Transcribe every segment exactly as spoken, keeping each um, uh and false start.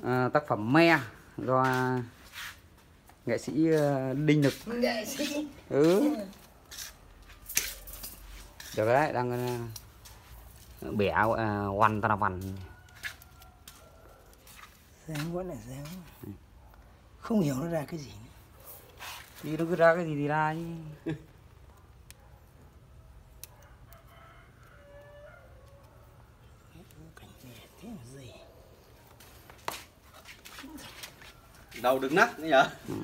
à, tác phẩm Me do nghệ sĩ Đinh Lực. Nghệ sĩ. Ừ. Được đấy, đang uh, bẻ uh, oằn ta là vằn. Dáng quá là dáng. Không hiểu nó ra cái gì nữa. Thì nó cứ ra cái gì thì ra chứ. Đầu đừng nát nữa nhở. Ừ.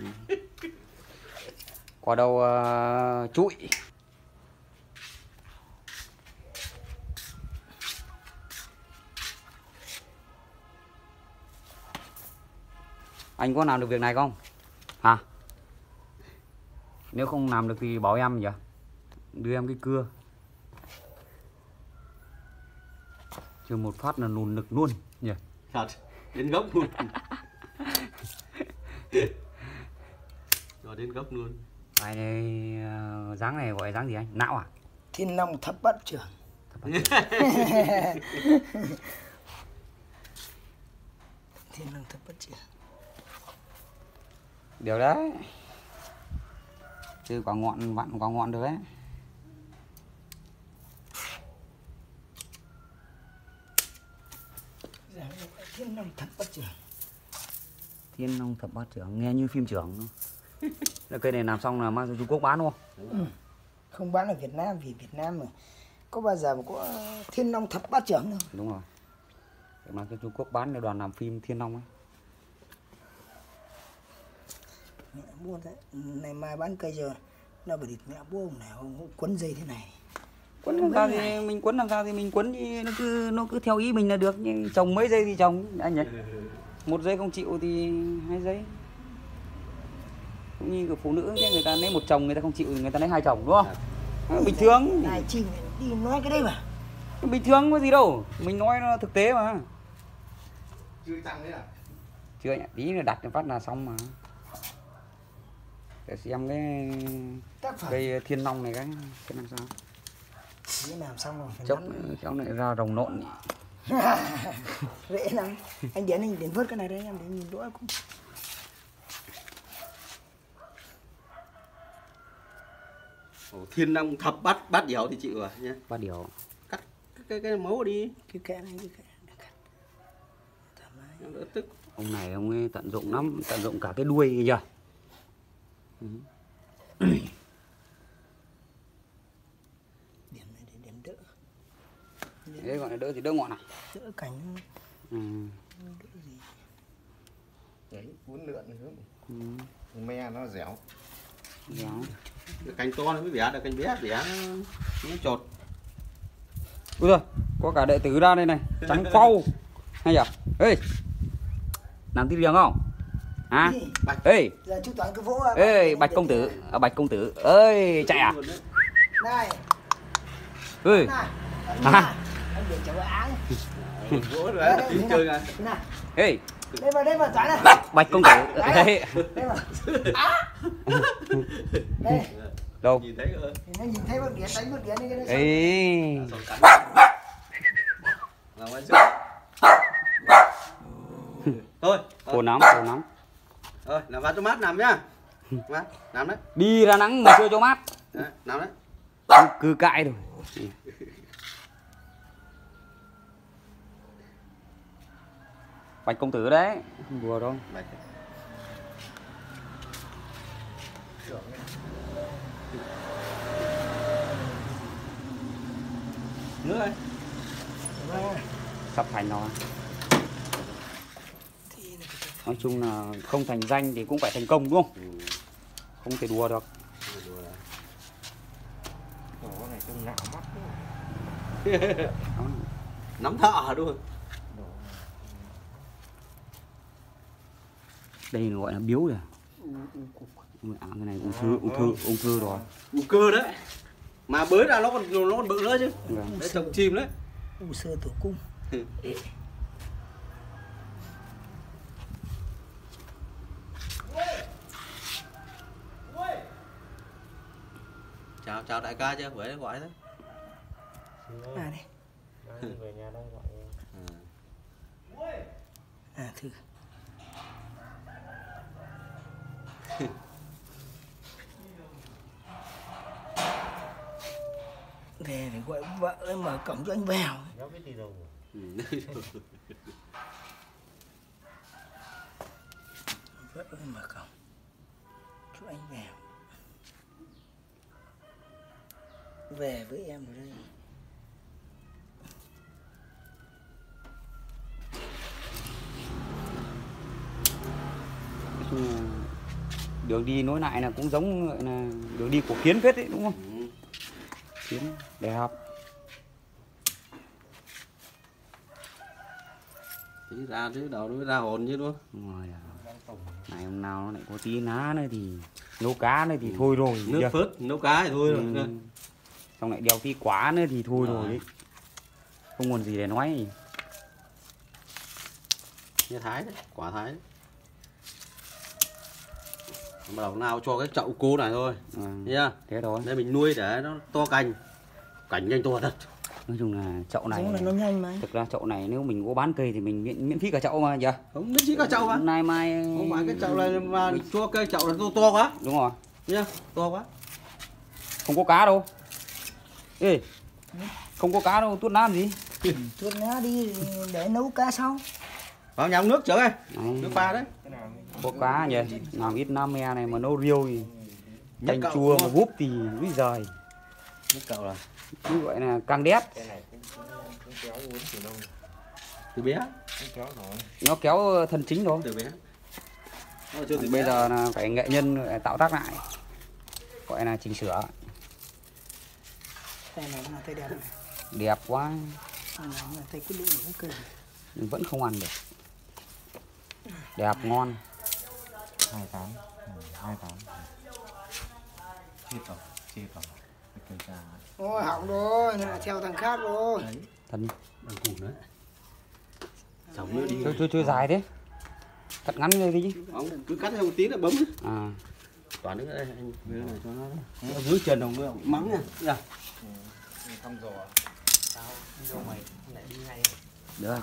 Qua đâu uh, trụi. Anh có làm được việc này không? Hả? Nếu không làm được thì bảo em nhỉ? Đưa em cái cưa. Chứ một phát là nùn nực luôn nhỉ? Thật, đến gốc luôn. Rồi đến gốc luôn. Bài này uh, dáng này gọi là dáng gì anh? Não à? Thiên Long Thập Bát Trưởng. Thập bát trưởng. Thiên Long Thập Bát Trưởng. Điều đấy. Chứ quả ngọn vặn quả ngọn được đấy. Thiên Long Thập Bát Trưởng. Thiên Long Thập Bát Trưởng nghe như phim trưởng. Là cây này làm xong là mang ra Trung Quốc bán đúng không? Ừ. Không bán ở Việt Nam vì Việt Nam mà có bao giờ mà có Thiên Long Thập Bát Trưởng đâu. Đúng rồi. Để mang cho Trung Quốc bán để đoàn làm phim Thiên Long ấy. Mẹ mua thế này mai bán cây giờ nó bởi địt mẹ bố ông nào không quấn dây thế này. Quấn làm sao thì mình quấn làm sao thì mình quấn thì nó cứ nó cứ theo ý mình là được, nhưng trồng mấy giây thì trồng anh nhỉ. Một giây không chịu thì hai giây. Cũng như của phụ nữ người ta lấy một chồng người ta không chịu thì người ta lấy hai chồng đúng không? À, bình thường. Này chi đi nói cái đấy mà. Bình thường có gì đâu, mình nói nó thực tế mà. Chưa tăng đấy à? Chưa nhỉ, tí nữa đặt cái phát là xong mà. Để xem cái cây Thiên Long này cái cái làm sao. Chỉ làm xong rồi phải chốc nắn... kéo lại ra rồng nộn. Dễ lắm. Anh đến anh đến vớt cái này đấy em để nhìn đũa cũng. Ồ, Thiên Long Thập Bát Bát Điểu thì chịu rồi nhé. Bát Điểu. Cắt cái cái, cái máu đi. Cái kẽ này cái kẽ. Em đỡ tức. Ông này ông ấy tận dụng lắm, tận dụng cả cái đuôi kìa. Ừ. Điểm này để điểm đỡ. Điểm Đấy gọi là đỡ thì đỡ ngọn à? Đỡ cánh. Ừ. Đỡ gì? Đấy, cuốn lượn nữa. Ừ. Me nó dẻo. Dẻo. Cái cành to nó mới bẻ được, cành bé bẻ nó, nó chột. Ui giời, có cả đệ tử ra đây này, trắng phau. Hay nhỉ? Ê. Làm tí riêng không? Hả? Bạch. Ê. Giờ chú Toán cứ vỗ. Ê, Bạch công tử, à, Bạch công tử. Ơi, chạy à? Này. Ê. Hả? Anh để cháu áng. Vỗ rồi đấy, tí chơi à. Này. Ê. Đây vào đây vào Toán này. Bạch công tử. Đây. Đây vào. Á. Đây. Đâu? Nhìn thấy cơ. Nó nhìn thấy bước điện đánh bước điện đi cái đó. Ê. Làm ăn sức. Thôi. Khổ lắm, khổ lắm. Rồi, làm vào cho mát nằm nhá. Mát, nằm đấy. Đi ra nắng mà chưa cho mát. Đấy, nằm đấy. Cứ cãi rồi. Bạch công tử đấy, không đùa đâu. Bạch. Nước ơi. Sắp thành rồi. Nói chung là không thành danh thì cũng phải thành công đúng không? Ừ. Không thể đùa được. Ồ, cái này trông nạo mắt quá. Nắm thợ luôn. Đây gọi là biếu rồi. À, cái này ung thư, ung thư, ung thư rồi. Ung cơ đấy. Mà bới ra nó còn nó còn bự nữa chứ. Vâng. Đấy trồng chim đấy. U sơ tử cung. Chào chào đại ca chưa? Bữa gọi đấy. À đây. Về nhà đang gọi. À thử. Về phải gọi vợ ơi mở cổng cho anh vào. Nó biết đi đâu. Vợ ơi mở cổng cho anh vào. Về với em ở đây. Nói chung là đường đi nối lại là cũng giống gọi là đường đi của Kiến phết đấy đúng không? Ừ. Kiến đẹp. Tí ra chứ đầu nó mới ra hồn chứ đúng không? Đúng rồi. Này hôm nào nó lại có tí ná nữa thì nấu cá nữa thì thôi rồi. Nước chưa? phớt nấu cá thì thôi Ừ. rồi. Xong lại đeo tí quả nữa thì thôi Rồi. rồi đấy. Không còn gì để nói. Như thái đấy, quả thái đấy. Bắt đầu nào cho cái chậu cô này thôi. À, Thấy chưa? thế thôi. Đây mình nuôi để nó to cành. Cảnh nhanh to thật. Nói chung là chậu này Giống là nó nhanh mà. thực ra chậu này nếu mình có bán cây thì mình miễn, miễn phí cả chậu mà nhỉ? Không miễn phí cả chậu mà. Nay mai Không phải cái chậu này mà cho cái chậu là to, to quá. đúng rồi. Thấy chưa? To quá. Không có cá đâu. Ê, không có cá đâu, tuốt làm gì? Tuốt ná đi để nấu cá sau. Vào nhà nước chở ơi. Đấy, Nước pha đấy. có cá nhỉ? Làm ít nam me này mà nấu riêu thì Nhất canh cậu, chua đúng mà không? húp thì úi giời. Nước cậu là Cứ gọi là càng đét. Cái này cũng cũng kéo uống từ lâu. từ bé. Cũng kéo rồi. Nó kéo thân chính thôi. Từ bé. Nó chưa từ Bây bé. giờ là phải nghệ nhân lại tạo tác lại. Gọi là chỉnh sửa. Đây này là tay đẹp này. Đẹp quá. Đây là tay quyết định của cái cây. Nhưng vẫn không ăn được. Đẹp ngon. Hai tám. Ừ, hai tám. Chết rồi, chết rồi. Cái cây trà. Ôi hỏng rồi, nó lại theo thằng khác rồi. Đấy, Thân. bằng củ nữa. Chồng nữa đi. Chưa chưa chưa dài thế. Cắt ngắn lên đi chứ. Ông cứ cắt theo một tí là bấm. À. Toàn nữa đây anh đưa này cho nó. Nó dưới trần đồng nữa mắng nha. Dạ. Ừ. Thăm dò. Sao? Đi đâu mày lại đi ngay? Được.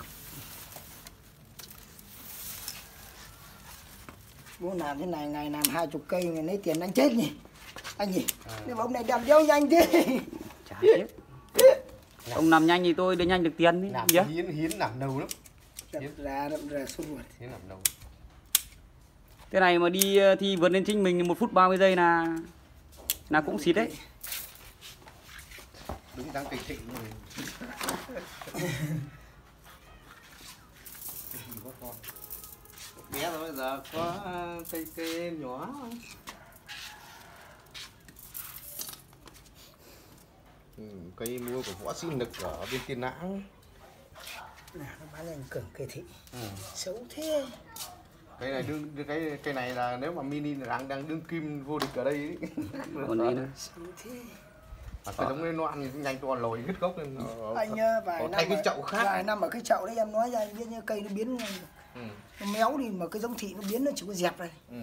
Bố làm thế này ngày làm hai chục cây ngày lấy tiền anh chết nhỉ? Anh nhỉ? Nhưng mà ông này đập đéo nhanh thế. Chả chết. Ông làm nhanh thì tôi để nhanh được tiền đấy. Làm Nhớ. hiến hiến làm đâu lắm. Đập ra đập ra sốt ruột. Hiến làm đâu. Thế này mà đi ờ, thi vượt lên chính mình một phút ba mươi giây là là cũng xịt đấy. Đúng dáng cây thịnh rồi. Có con. Bé rồi bây giờ có cây cây nhỏ. Ừ, cây mua của võ sĩ Nực ở bên Tiên Lãng. Nào nó bán lên cổng cây thị. Ừ. Xấu thế. Cây này đương cái cây này là nếu mà mini là đang đang đương kim vô địch ở đây ấy. Còn đi nữa. Xấu thế. À, cái giống lên loạn thì nhanh to lồi hết gốc lên. Ờ, Anh nhá, vài có năm thay cái ở- chậu khác. vài năm ở cái chậu đấy em nói ra anh biết như cây nó biến Ừ. nó méo đi mà cái giống thị nó biến nó chỉ có dẹp này. Ừ.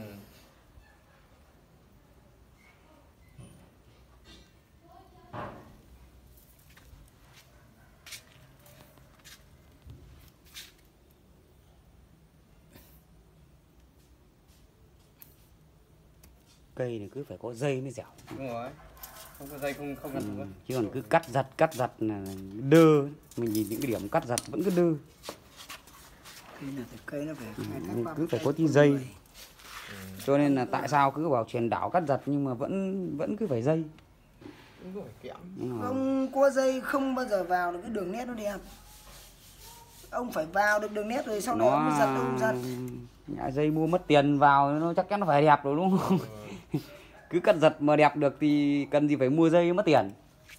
Cây này cứ phải có dây mới dẻo. Đúng rồi. Không có dây không không Ừ, ăn được. chứ còn cứ cắt giật cắt giật là đơ. Mình nhìn những cái điểm cắt giật vẫn cứ đơ. Cây là phải cây nó phải khai thác Ừ, qua cứ một phải cây có tí con dây. người. Cho nên là tại sao cứ bảo truyền đảo cắt giật nhưng mà vẫn vẫn cứ phải dây. Đúng rồi, kẽm. Nhưng mà Không có dây không bao giờ vào được cái đường nét nó đẹp. Ông phải vào được đường nét rồi sau này ông mới giật đâu ông giật. nhà dây mua mất tiền vào nó chắc chắn nó phải đẹp rồi đúng không? Cứ cắt giật mà đẹp được thì cần gì phải mua dây mất tiền.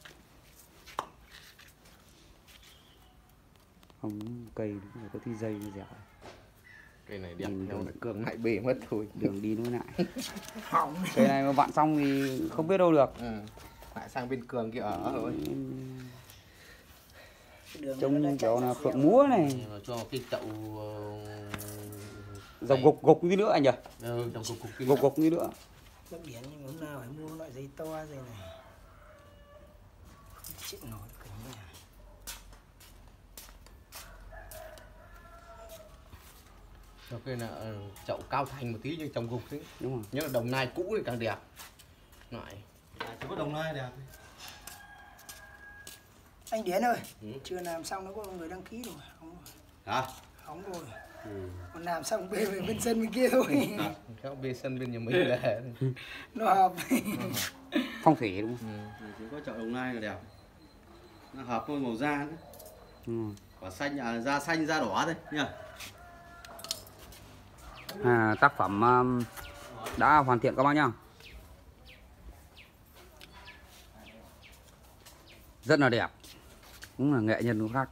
Không, cây đúng phải có tí dây mới dẻo. Cây này đẹp Ừ, theo đúng. lại cường lại bể mất thôi. Đường đi nối lại. Hỏng. Cây này mà vặn xong thì không biết đâu được. Ừ. Lại sang bên cường kia ở rồi. Cái đường Trông nó như đã chạy kiểu ra là phía phượng múa này. Mà cho cái chậu Dòng gục gục như nữa anh nhỉ? ừ, trong cục cục kia. Gục gục như nữa. Bác điển nhưng mà hôm nào phải mua loại dây to dây này. Không chịu nổi cái này. Sau khi là ờ, chậu cao thành một tí nhưng trồng gục thế. Đúng rồi. Nhớ là Đồng Nai cũ thì càng đẹp. Lại. À, chỉ có Đồng Nai đẹp. Anh Điển ơi, Ừ. chưa làm xong nó có người đăng ký rồi. Không rồi. Hả? Không rồi. Ừ. Còn làm xong về về bên sân bên kia thôi. Các bên sân bên nhà mình là Nó hợp. Phong thủy đúng không? ừ. Chỉ có chậu Đồng Nai là đẹp. Nó hợp với màu da nữa. Ừ. Quả xanh, à, da xanh, da đỏ đây nha. À, tác phẩm um, đã hoàn thiện các bác nhá. Rất là đẹp. Cũng là nghệ nhân khác.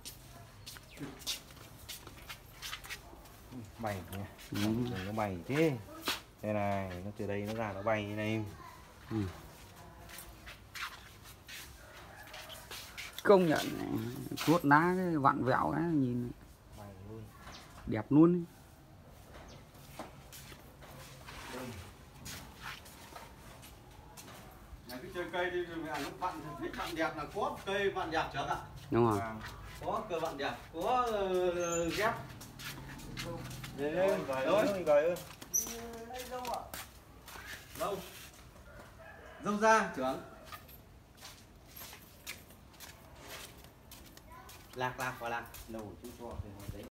Bay nhỉ. Ừ. Nó bay thế. Đây này, nó từ đây nó ra nó bay này. Ừ. Công nhận chuốt lá cái vặn vẹo cái nhìn Bay luôn. đẹp luôn. Mày cứ chơi cây đi rồi mày nó vặn thích vặn đẹp là có cây vặn đẹp trước ạ. Đúng rồi. Có cơ vặn đẹp, có uh, ghép. Đấy, Gầy rồi. ơi, gầy ơi. Đâu? Dâu ra trưởng. Lạc lạc và lạc. Đâu chú cho thì đấy.